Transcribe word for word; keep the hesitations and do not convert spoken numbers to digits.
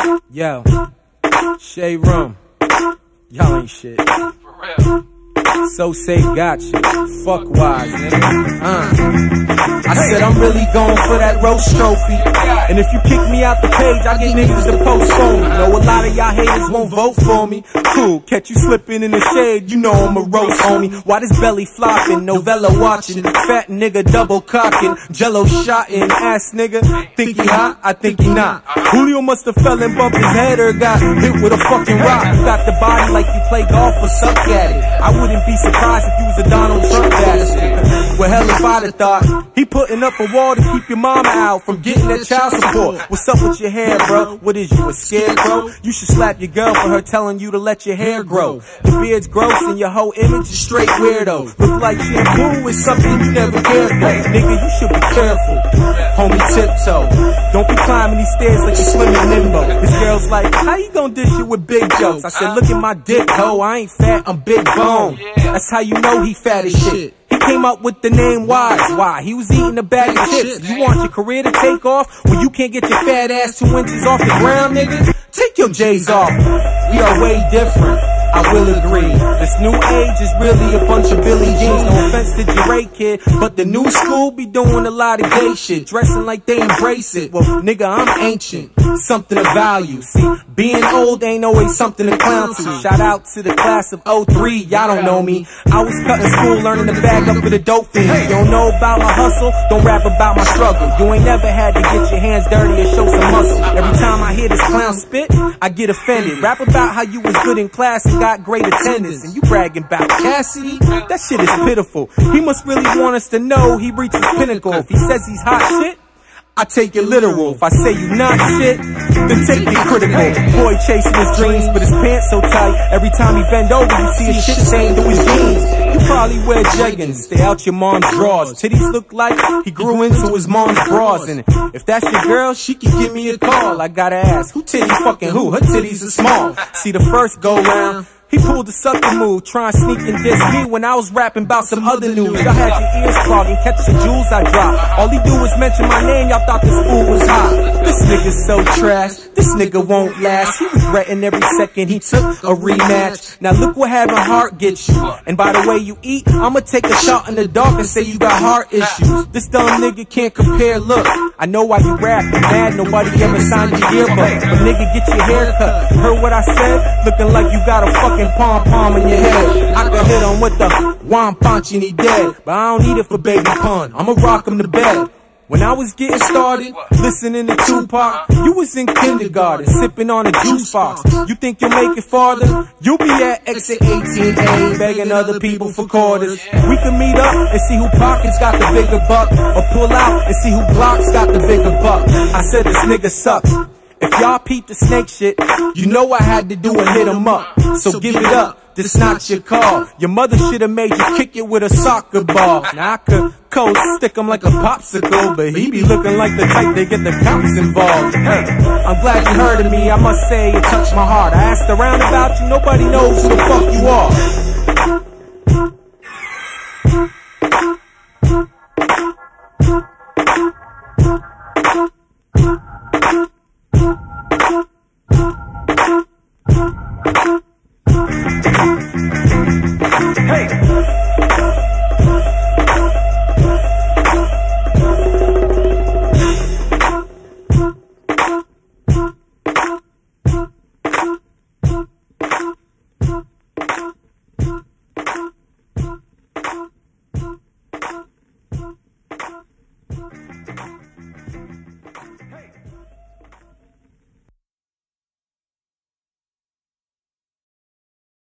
Yo, Shade Room, y'all ain't shit. For real. So say got you. Fuck wise, nigga. Uh. I said I'm really going for that roast trophy. And if you kick me out the page, I get niggas to post on me. Know a lot of y'all haters won't vote for me. Cool, catch you slipping in the shade, you know I'm a roast homie. Why this belly flopping, novella watching, fat nigga double cocking, jello shotting, ass nigga. Think he hot? I think he not. Julio must have fell and bumped his head or got hit with a fucking rock. You got the body like you play golf or suck at it. I wouldn't be surprised if you was a Donald Trump bastard. Well, hell if I'd have thought. He putting up a wall to keep your mama out from getting that child support. What's up with your hair, bro? What is you, a scarecrow? You should slap your girl for her telling you to let your hair grow. Your beard's gross and your whole image is straight weirdo. Look like shampoo is something you never cared for. Nigga, you should be careful. Homie, tiptoe. Don't be climbing these stairs like you're swimming limbo. This girl's like, how you gonna dish it with big jokes? I said, look at my dick, ho. I ain't fat, I'm big bone. That's how you know he fat as shit. He came up with the name Wise. Why? He was eating a bag of chips. You want your career to take off when you can't get your fat ass two inches off the ground, nigga? Take your J's off. We are way different. I will agree. This new age is really a bunch of Billie Jeans. No offense to Jure kid, but the new school be doing a lot of gay shit, dressing like they embrace it. Well, nigga, I'm ancient, something of value. See, being old ain't always something to clown to. Shout out to the class of oh three, y'all don't know me. I was cutting school, learning to bag up for the dope fiend. You don't know about my hustle, don't rap about my struggle. You ain't never had to get your hands dirty and show some muscle. Every time I hear this clown spit, I get offended. Rap about how you was good in class and got great attendance, and you bragging about Cassidy? That shit is pitiful. He must really want us to know he reached his pinnacle. If he says he's hot shit, I take it literal. If I say you not shit, then take it critical. Boy chasing his dreams, but his pants so tight. Every time he bend over, you see his shit stained through his jeans. You probably wear jeggings, stay out your mom's drawers. Titties look like he grew into his mom's bras. And if that's your girl, she can give me a call. I gotta ask, who titties fucking who? Her titties are small. See, the first go round, he pulled the sucker move, trying to sneak and diss me when I was rapping about some other news. Y'all had your ears clogging, catch the jewels I drop. All he do is mention my name, y'all thought this fool was hot. This nigga's so trash, this nigga won't last. He regretting every second he took a rematch. Now look what having heart gets you. And by the way you eat, I'ma take a shot in the dark and say you got heart issues. This dumb nigga can't compare, look. I know why you rap, you mad, nobody ever signed your yearbook. But nigga, get your hair cut. Heard what I said? Looking like you got a fucking pom-pom in your head. I could hit him with the wham punch and he dead, but I don't need it for baby pun. I'ma rock him to bed. When I was getting started, listening to Tupac, you was in kindergarten, sipping on a juice box. You think you'll make it farther? You'll be at exit eighteen A, begging other people for quarters. We can meet up and see who pockets got the bigger buck, or pull out and see who blocks got the bigger buck. I said this nigga sucks. If y'all peep the snake shit, you know I had to do a hit 'em up. So give it up, this not your call. Your mother should've made you kick it with a soccer ball. Now I could cold stick him like a popsicle, but he be looking like the type they get the cops involved. Hey, I'm glad you heard of me, I must say it touched my heart. I asked around about you, nobody knows who the fuck you are.